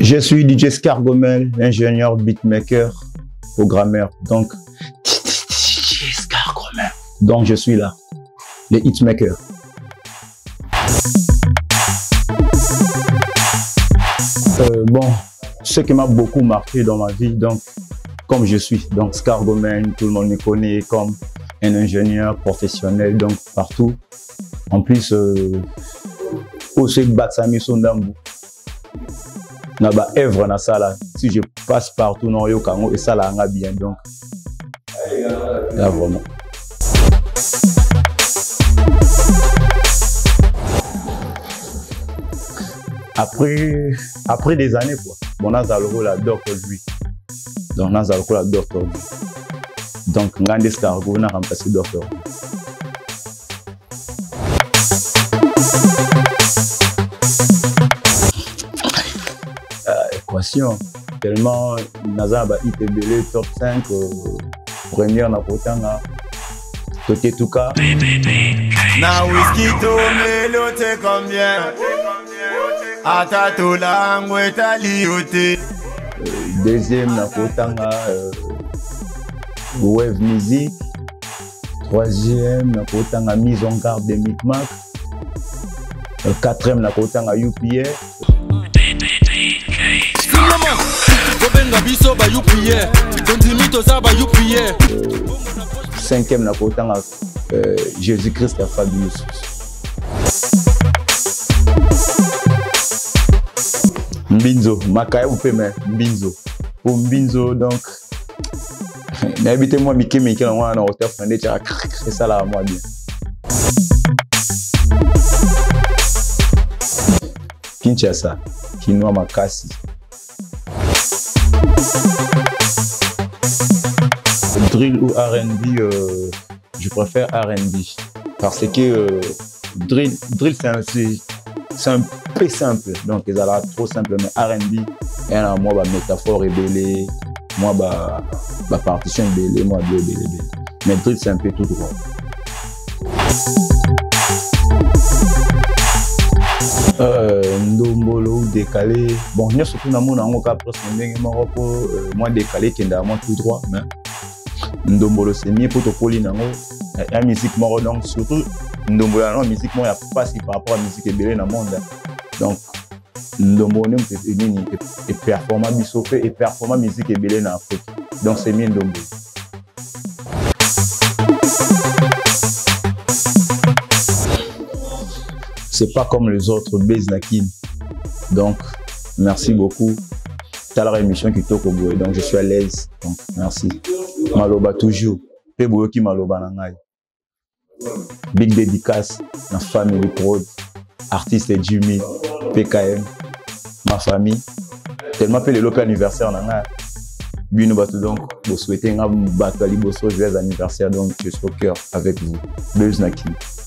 Je suis DJ Scargomel, ingénieur, beatmaker, programmeur. Donc, DJ Scargomel. Donc, je suis là, les hitmakers. Bon, ce qui m'a beaucoup marqué dans ma vie, donc, comme je suis, donc Scargomel, tout le monde me connaît comme un ingénieur professionnel, donc partout. En plus, aussi Batsami Sondambu. Na ba œuvre na sala, si je passe partout dans yo kango et ça là nga bien, donc là vraiment. Après des années quoi, bon on a le la docteur lui, donc on a le la docteur lui, donc ngande Scargo na remplacé docteur. Équation tellement Nazaba ITBL top 5 première na potanga Toté Tuka na whisky to melo te combien ata to langwe taliote deuxième na potanga Wave Music, troisième na potanga Mise en garde de Micmac, quatrième na potanga UPA. Cinquième na potanga Jésus-Christ a fabuleux. Mbinzo, Makaya ou Peme, Mbinzo. Pour Mbinzo, donc, n'habitez-moi Mickey Mickey en un hauteur fondé, c'est ça là, moi bien. Kinshasa, Kinoa Makasi. Drill ou R&B, je préfère R&B parce que drill c'est un peu simple, donc ils ont trop simple, mais R&B, il y a moi bah métaphore ébélé, moi bah partition ébélé, moi ébélé. Mais drill c'est un peu tout droit. Ndombolo décalé, bon nous surtout dans mon cas presque moi décalé qui est dans moi tout droit, mais Ndombolo c'est mieux pour te coller dans la musique mort, donc surtout Ndombolo la musique moi il y a pas si par rapport à la musique ébélé dans le monde, donc Ndombolo est performant bisofé et performant musique ébélé dans Afrique, donc c'est mieux Ndombolo. C'est pas comme les autres Beznakin. Donc, merci beaucoup. T'as la émission qui toque au bout, donc je suis à l'aise. Donc, merci. Maloba toujours. Peboyo qui maloba nangai. Big dédicace, ma famille prod, artiste Jimmy, PKM, ma famille. Tellement fait le local anniversaire nangai. Bino batou donc, vous souhaitez un bateau à joyeux anniversaire, donc je suis au cœur avec vous. Beznakin.